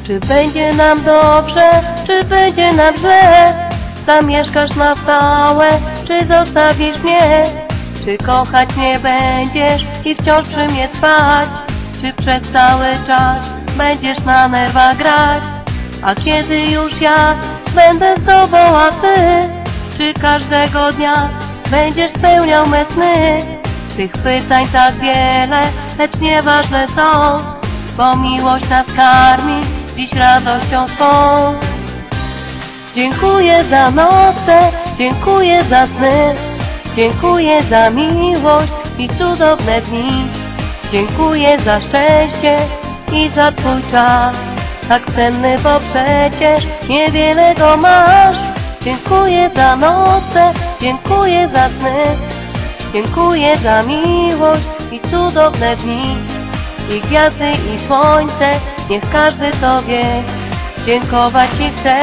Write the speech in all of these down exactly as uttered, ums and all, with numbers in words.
Czy będzie nam dobrze, czy będzie nam źle? Zamieszkasz na stałe, czy zostawisz mnie? Czy kochać mnie będziesz i wciąż przy mnie trwać? Czy przez cały czas będziesz na nerwach grać? A kiedy już ja będę z tobą, a ty? Czy każdego dnia będziesz spełniał me sny? Tych pytań tak wiele, lecz nieważne są, bo miłość nas karmi dziś radością swą. Dziękuję za noce, dziękuję za sny, dziękuję za miłość i cudowne dni. Dziękuję za szczęście i za twój czas, tak cenny, bo przecież niewiele go masz. Dziękuję za noce, dziękuję za sny, dziękuję za miłość i cudowne dni. I gwiazdy i słońce, niech każdy to wie, dziękować ci chcę.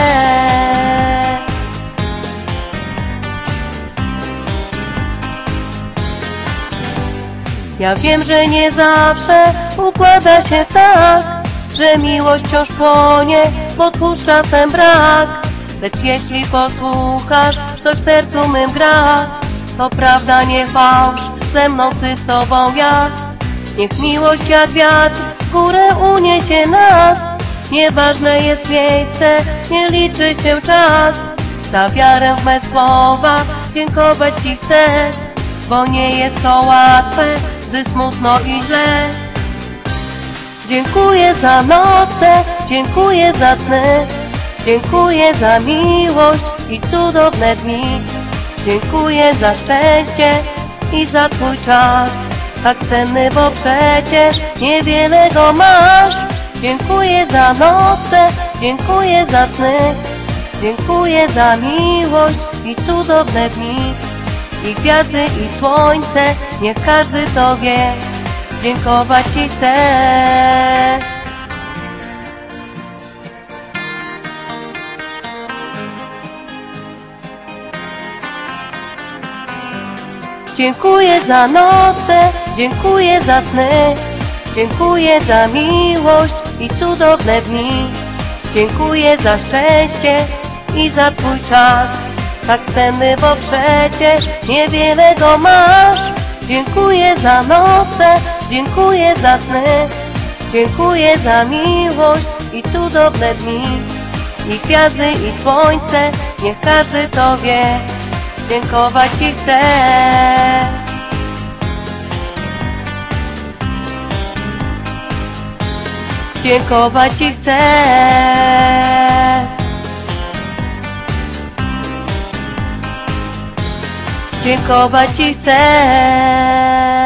Ja wiem, że nie zawsze układa się tak, że miłość wciąż płonie, bo tchórz czasem brak. Lecz jeśli posłuchasz, coś w sercu mym gra, to prawda, nie fałsz, ze mną ty, z tobą ja. Niech miłość jak wiatr w górę uniesie nas. Nieważne jest miejsce, nie liczy się czas. Za wiarę w me słowa dziękować ci chcę, bo nie jest to łatwe, gdy smutno i źle. Dziękuję za noce, dziękuję za sny, dziękuję za miłość i cudowne dni. Dziękuję za szczęście i za twój czas, tak cenny, bo przecież niewiele go masz. Dziękuję za noce, dziękuję za sny, dziękuję za miłość i cudowne dni. I gwiazdy i słońce, niech każdy to wie, dziękować ci chcę. Dziękuję za noce, dziękuję za sny, dziękuję za miłość i cudowne dni. Dziękuję za szczęście i za twój czas, tak cenny, bo przecież niewiele go masz. Dziękuję za noce, dziękuję za sny, dziękuję za miłość i cudowne dni. I gwiazdy i słońce, niech każdy to wie, dziękować ci chcę. Dziękować ci chcę. Dziękować ci chcę.